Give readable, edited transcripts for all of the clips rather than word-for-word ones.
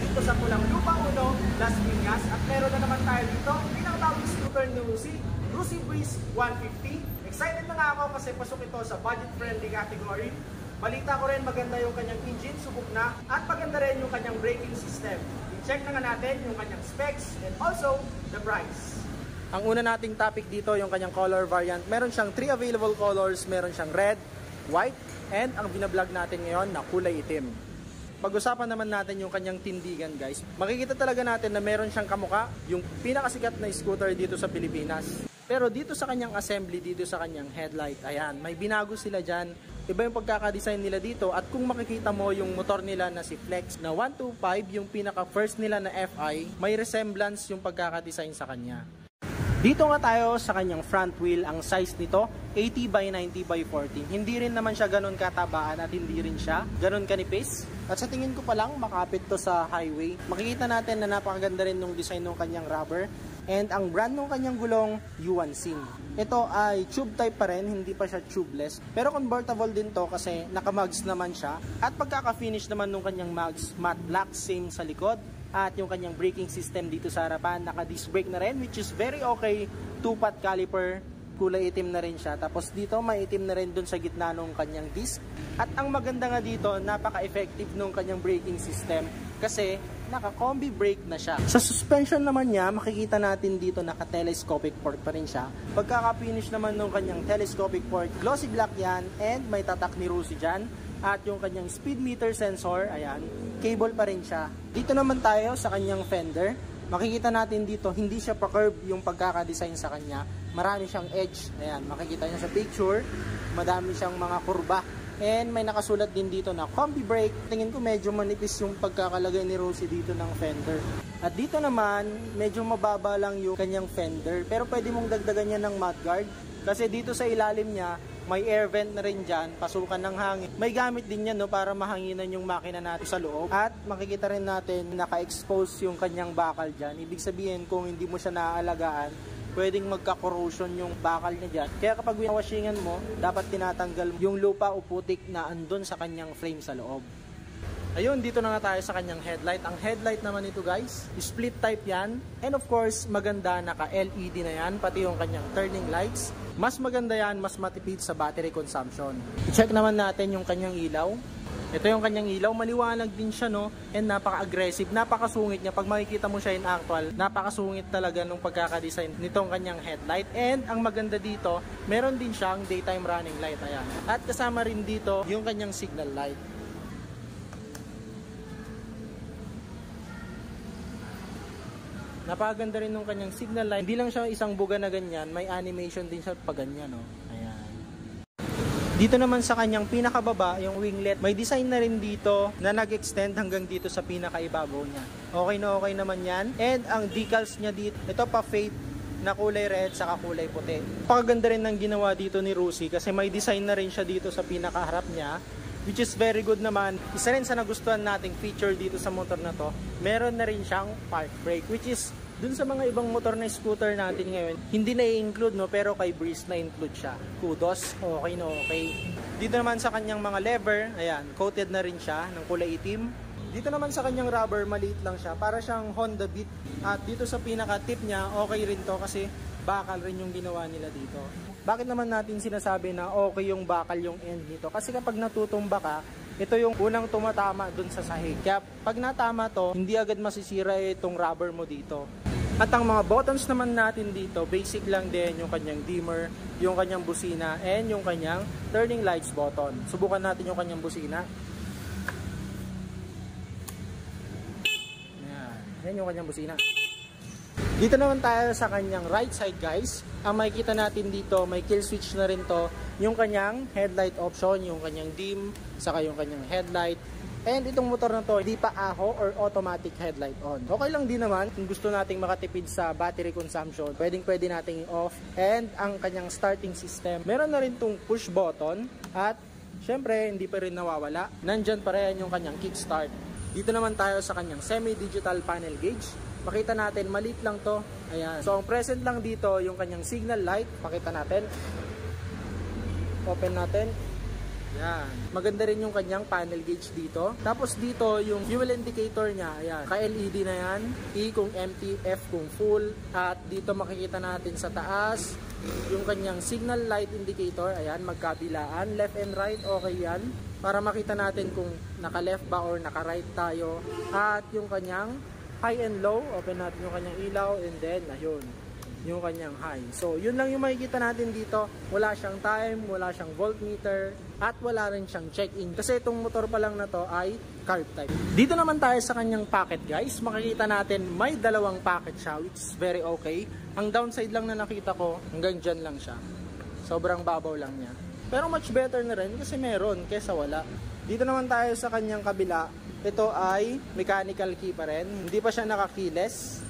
dito sa Pulang Lupa 1, Las Piñas. At meron na naman tayo dito, pinakatawag scooter ni Rusi Breeze 150. Excited na nga ako kasi pasok ito sa budget-friendly category. Balita ko rin maganda yung kanyang engine, subok na, at maganda rin yung kanyang braking system. I-check na nga natin yung kanyang specs and also the price. Ang una nating topic dito yung kanyang color variant. Meron siyang 3 available colors, meron siyang red, white, and ang binablog natin ngayon na kulay itim. Pag-usapan naman natin yung kanyang tindigan guys. Makikita talaga natin na meron siyang kamuka, yung pinakasikat na scooter dito sa Pilipinas. Pero dito sa kanyang assembly, dito sa kanyang headlight, ayan, may binago sila dyan. Iba yung pagkakadesign nila dito at kung makikita mo yung motor nila na si Flex na 125, yung pinaka first nila na FI, may resemblance yung pagkakadesign sa kanya. Dito nga tayo sa kanyang front wheel, ang size nito 80 by 90 by 14. Hindi rin naman siya ganun katabaan at hindi rin siya ganun kanipis. At sa tingin ko pa lang makapit to sa highway. Makikita natin na napakaganda rin yung design ng kanyang rubber. And ang brand ng kanyang gulong, Yuan Xing. Ito ay tube type pa rin, hindi pa siya tubeless. Pero convertible din to kasi naka-mugs naman siya. At pagkaka-finish naman ng kanyang mugs, matte black, same sa likod. At yung kanyang braking system dito sa harapan, naka-disc brake na rin, which is very okay. 2-pot caliper, kulay itim na rin siya. Tapos dito, may itim na rin dun sa gitna ng kanyang disc. At ang maganda nga dito, napaka-effective ng kanyang braking system kasi naka-combi brake na siya. Sa suspension naman niya, makikita natin dito naka-telescopic port pa rin siya. Pagkaka-finish naman ng kanyang telescopic port, glossy black yan and may tatak ni Rusi dyan. At yung kanyang speed meter sensor, ayan, cable pa rin siya. Dito naman tayo sa kanyang fender. Makikita natin dito, hindi siya pa-curve yung pagkaka-design sa kanya. Marami siyang edge. Ayan, makikita niyo sa picture, madami siyang mga kurba. And may nakasulat din dito na combi brake. Tingin ko medyo manipis yung pagkakalagay ni Rusi dito ng fender. At dito naman, medyo mababa lang yung kanyang fender. Pero pwede mong dagdagan niya ng mudguard. Kasi dito sa ilalim niya, may air vent na rin dyan, pasukan ng hangin. May gamit din yan no, para mahanginan yung makina natin sa loob. At makikita rin natin naka-expose yung kanyang bakal dyan. Ibig sabihin kung hindi mo siya naaalagaan, pwedeng magka-corrosion yung bakal niya dyan. Kaya kapag winawashingan mo, dapat tinatanggal yung lupa o putik na andun sa kanyang frame sa loob. Ayun, dito na nga tayo sa kanyang headlight. Ang headlight naman ito guys, split type yan. And of course, maganda, naka-LED na yan, pati yung kanyang turning lights. Mas maganda yan, mas matipid sa battery consumption. I-check naman natin yung kanyang ilaw. Ito yung kanyang ilaw, maliwanag din siya no, and napaka-aggressive, napakasungit niya. Pag makikita mo siya in actual, napakasungit talaga nung pagkaka-design nitong kanyang headlight. And ang maganda dito, meron din siyang daytime running light, ayan. At kasama rin dito yung kanyang signal light. Napakaganda rin nung kanyang signal light. Hindi lang siya isang buga na ganyan, may animation din siya pag ganyan no. Ayan. Dito naman sa kanyang pinakababa, yung winglet, may design na rin dito na nag-extend hanggang dito sa pinakaibabaw niya. Okay naman yan. And ang decals niya dito, ito pa fade na kulay red saka kulay puti. Napakaganda rin ng ginawa dito ni Rusi kasi may design na rin siya dito sa pinakaharap niya, which is very good naman. Isa rin sa nagustuhan nating feature dito sa motor na to, meron na rin siyang park brake, which is dun sa mga ibang motor na scooter natin ngayon, hindi na i-include no, pero kay Breeze na include siya. Kudos, okay na okay. Dito naman sa kanyang mga lever, ayan, coated na rin siya ng kulay itim. Dito naman sa kanyang rubber, maliit lang siya, para siyang Honda Beat. At dito sa pinaka-tip niya, okay rin to kasi bakal rin yung ginawa nila dito. Bakit naman natin sinasabi na okay yung bakal yung end nito? Kasi kapag natutumba ka, ito yung unang tumatama dun sa sahig. Kaya pag natama to, hindi agad masisira itong rubber mo dito. At ang mga buttons naman natin dito, basic lang din yung kanyang dimmer, yung kanyang busina, and yung kanyang turning lights button. Subukan natin yung kanyang busina. Yan yung kanyang busina. Dito naman tayo sa kanyang right side guys. Ang makikita natin dito, may kill switch na rin to. Yung kanyang headlight option, yung kanyang dim, saka yung kanyang headlight. And itong motor na to, hindi pa AHO or automatic headlight on. Okay lang din naman kung gusto nating makatipid sa battery consumption. Pwede nating i-off. And ang kanyang starting system, meron na rin tong push button. At syempre, hindi pa rin nawawala. Nandyan pa rin yung kanyang kickstart. Dito naman tayo sa kanyang semi-digital panel gauge. Makita natin, maliit lang to. Ayan. So ang present lang dito, yung kanyang signal light. Pakita natin. Open natin. Yan. Maganda rin yung kanyang panel gauge dito. Tapos dito, yung fuel indicator niya, ayan, ka-LED na yan. E kung empty, F kung full. At dito makikita natin sa taas, yung kanyang signal light indicator, ayan, magkabilaan. Left and right, okay yan. Para makita natin kung naka-left ba or naka-right tayo. At yung kanyang high and low, open natin yung kanyang ilaw, and then, ayun, yung kanyang high. So, yun lang yung makikita natin dito. Wala siyang time, wala siyang voltmeter, at wala rin siyang check-in. Kasi itong motor pa lang na to ay carb type. Dito naman tayo sa kanyang packet, guys. Makikita natin may dalawang packet siya, which is very okay. Ang downside lang na nakita ko, hanggang dyan lang siya. Sobrang babaw lang niya. Pero much better na rin kasi meron kesa wala. Dito naman tayo sa kanyang kabila. Ito ay mechanical key pa rin. Hindi pa siya nakakeyless.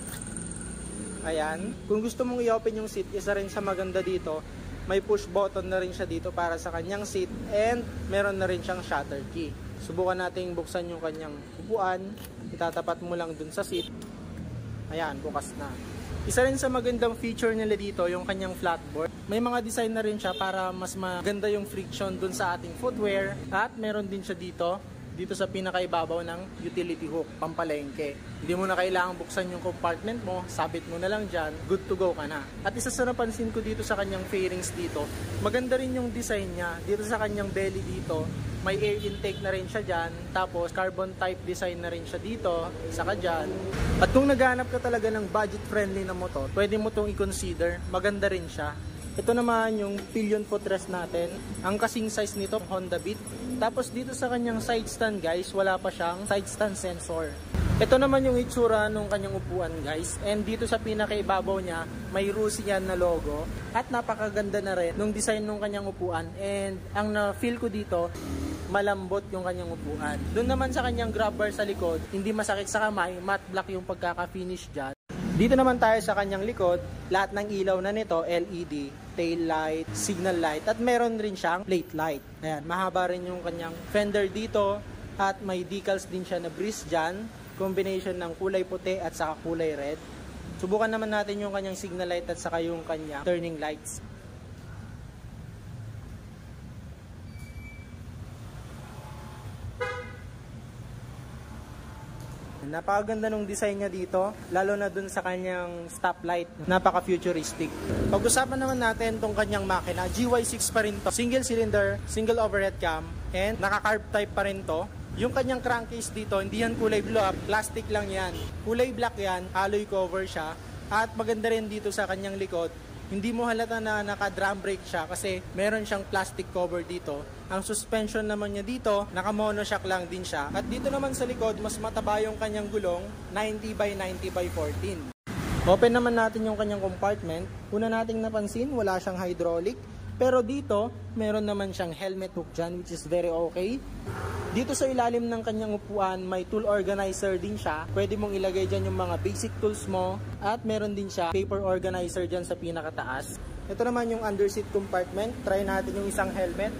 Ayan. Kung gusto mong i-open yung seat, isa rin sa maganda dito, may push button na rin siya dito para sa kanyang seat and meron na rin siyang shutter key. Subukan nating buksan yung kanyang upuan. Itatapat mo lang dun sa seat. Ayan, bukas na. Isa rin sa magandang feature nila dito, yung kanyang flatboard. May mga design na rin siya para mas maganda yung friction dun sa ating footwear. At meron din siya dito sa pinakaibabaw ng utility hook, pampalengke. Hindi mo na kailangang buksan yung compartment mo, sabit mo na lang dyan, good to go ka na. At isa sa napansin ko dito sa kanyang fairings dito, maganda rin yung design niya. Dito sa kanyang belly dito, may air intake na rin siya dyan, tapos carbon type design na rin siya dito, saka dyan. At kung naghahanap ka talaga ng budget friendly na motor, pwede mo itong i-consider, maganda rin siya. Ito naman yung pillion footrest natin. Ang kasing size nito, Honda Beat. Tapos dito sa kanyang side stand, guys, wala pa siyang side stand sensor. Ito naman yung itsura ng kanyang upuan, guys. And dito sa pinakaibabaw niya, may Rusian na logo. At napakaganda na rin nung design ng kanyang upuan. And ang na-feel ko dito, malambot yung kanyang upuan. Doon naman sa kanyang grab bar sa likod, hindi masakit sa kamay, matte black yung pagkaka-finish dyan. Dito naman tayo sa kanyang likod, lahat ng ilaw na nito, LED, tail light, signal light, at meron rin siyang late light. Ayan, mahaba rin yung kanyang fender dito, at may decals din siya na breeze dyan, combination ng kulay puti at saka kulay red. Subukan naman natin yung kanyang signal light at saka yung kanyang turning lights. Napakaganda ng design niya dito, lalo na dun sa kanyang stoplight, napaka-futuristic. Pag-usapan naman natin tong kanyang makina, GY6 pa rin to, single cylinder, single overhead cam, and naka-carb type pa rin to. Yung kanyang crankcase dito, hindi yan kulay blue, plastic lang yan. Kulay black yan, alloy cover siya, at maganda rin dito sa kanyang likod, hindi mo halata na naka-drum brake siya kasi meron siyang plastic cover dito. Ang suspension naman niya dito, naka-monoshock lang din siya. At dito naman sa likod, mas mataba yung kanyang gulong, 90x90x14. Open naman natin yung kanyang compartment. Una nating napansin, wala siyang hydraulic. Pero dito, meron naman siyang helmet hook dyan, which is very okay. Dito sa ilalim ng kanyang upuan, may tool organizer din siya. Pwede mong ilagay dyan yung mga basic tools mo. At meron din siya paper organizer dyan sa pinakataas. Ito naman yung underseat compartment. Try natin yung isang helmet.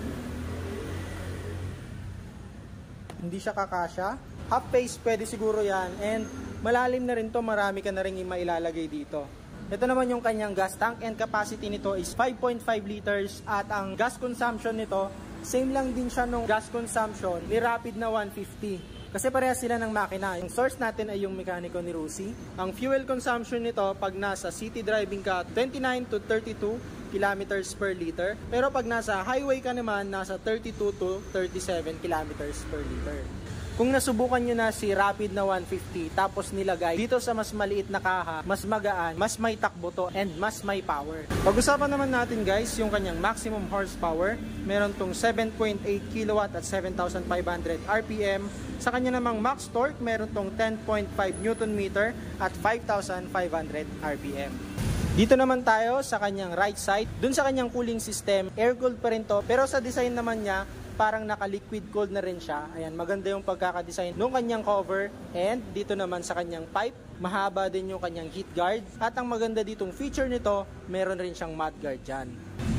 Hindi siya kakasya. Half face, pwede siguro yan. And malalim na rin to, marami ka na rin yung mailalagay dito. Ito naman yung kanyang gas tank, and capacity nito is 5.5 liters. At ang gas consumption nito, same lang din siya nung gas consumption ni Rapid na 150. Kasi parehas sila ng makina. Yung source natin ay yung mekaniko ni Rusi. Ang fuel consumption nito pag nasa city driving ka, 29 to 32 kilometers per liter. Pero pag nasa highway ka naman, nasa 32 to 37 kilometers per liter. Kung nasubukan nyo na si Rapid na 150 tapos nilagay dito sa mas maliit na kaha, mas magaan, mas may takbo to, and mas may power. Pag-usapan naman natin, guys, yung kanyang maximum horsepower. Meron tong 7.8 kW at 7,500 RPM. Sa kanya namang max torque, meron tong 10.5 Nm at 5,500 RPM. Dito naman tayo sa kanyang right side. Dun sa kanyang cooling system, air-cooled pa rin to, pero sa design naman niya, parang naka-liquid cooled na rin siya. Ayan, maganda yung pagkakadesign ng kanyang cover. And dito naman sa kanyang pipe, mahaba din yung kanyang heat guard. At ang maganda ditong feature nito, meron rin siyang mud guard dyan.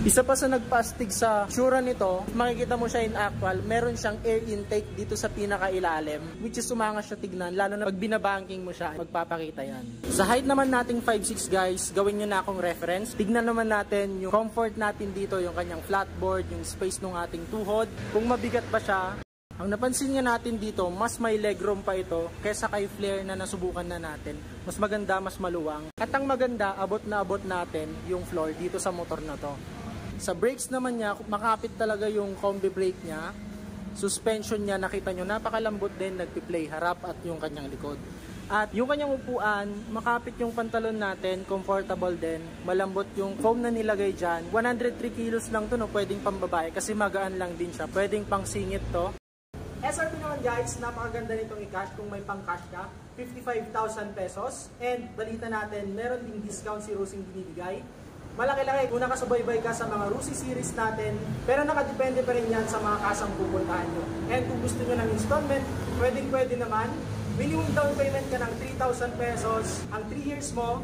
Isa pa sa nagpaastig sa tsura nito, makikita mo siya in actual, meron siyang air intake dito sa pinakailalim, which is umangas siya tignan, lalo na pag binabanking mo siya, magpapakita yan. Sa height naman nating 5'6" guys, gawin nyo na akong reference. Tignan naman natin yung comfort natin dito, yung kanyang flatboard, yung space ng ating tuhod, kung mabigat ba siya. Ang napansin nga natin dito, mas may legroom pa ito kesa kay Flare na nasubukan na natin. Mas maganda, mas maluwang. At ang maganda, abot na abot natin yung floor dito sa motor na to. Sa brakes naman niya, makapit talaga yung combi brake niya. Suspension niya, nakita nyo, napakalambot din, nagpi-play harap at yung kanyang likod. At yung kanyang upuan, makapit yung pantalon natin, comfortable din, malambot yung foam na nilagay dyan. 103 kilos lang to, no, pwedeng pambabae kasi magaan lang din siya, pwedeng pang singit to. SRP naman guys, napakaganda nitong i-cash kung may pang-cash ka, 55,000 pesos. And balita natin, meron ding discount si Rusing binibigay. Malaki-laki kung nakasubaybay ka sa mga Rusi series natin, pero nakadepende pa rin yan sa mga kasang pupuntahan nyo. And kung gusto nyo ng installment, pwede naman. Minimum down payment ka ng 3,000 pesos. Ang 3 years mo,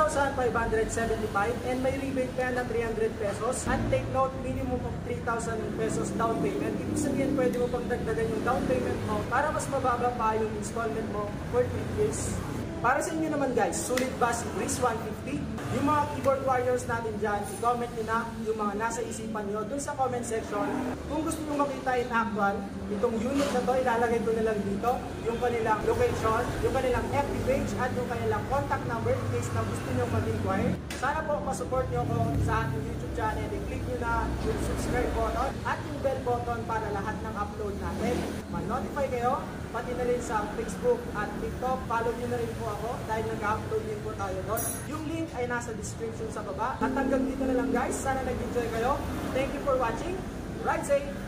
2,575, and may rebate ka na 300 pesos. And take note, minimum of 3,000 pesos down payment. Ibig sabihin, pwede mo pang dagdagan yung down payment mo para mas mababa pa yung installment mo for 3 years. Para sa inyo naman guys, sulit ba si Breeze 150? Yung mga keyboard warriors natin dyan, i-comment nyo na yung mga nasa isipan nyo dun sa comment section. Kung gusto nyo makita in actual, itong unit na to, ilalagay ko na lang dito, yung kanilang location, yung kanilang FB page, at yung kanilang contact number in case na gusto nyo mag-inquire. Sana po masupport nyo ko sa ating YouTube channel. I-click nyo na yung subscribe button at yung bell button para lahat ng upload natin ma-notify kayo. Pati na rin sa Facebook at TikTok. Follow nyo na rin po ako dahil nag-upload din po tayo doon. Yung link ay nasa description sa baba. At hanggang dito na lang guys. Sana nag-enjoy kayo. Thank you for watching. Ride safe!